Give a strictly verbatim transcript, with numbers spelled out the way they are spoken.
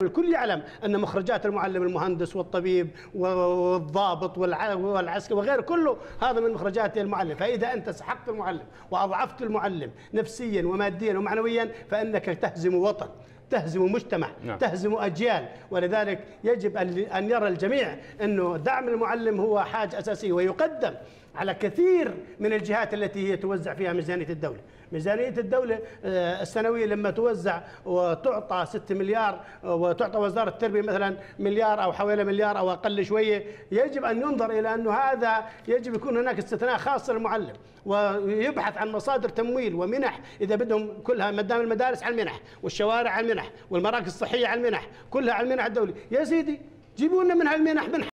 الكل يعلم أن مخرجات المعلم المهندس والطبيب والضابط والعسكري وغيره كله هذا من مخرجات المعلم. فإذا أنت سحقت المعلم وأضعفت المعلم نفسيا وماديا ومعنويا فإنك تهزم وطن، تهزم مجتمع، نعم. تهزم أجيال. ولذلك يجب أن يرى الجميع أنه دعم المعلم هو حاجة أساسية ويقدم على كثير من الجهات التي هي توزع فيها ميزانية الدولة. ميزانية الدولة السنوية لما توزع وتعطى ستة مليار وتعطى وزارة التربية مثلا مليار أو حوالي مليار أو أقل شوية، يجب أن ينظر إلى أنه هذا يجب يكون هناك استثناء خاص للمعلم ويبحث عن مصادر تمويل ومنح إذا بدهم كلها، ما دام المدارس على المنح والشوارع على المنح والمراكز الصحية على المنح كلها على المنح الدولي. يا سيدي جيبوا لنا منها المنح منح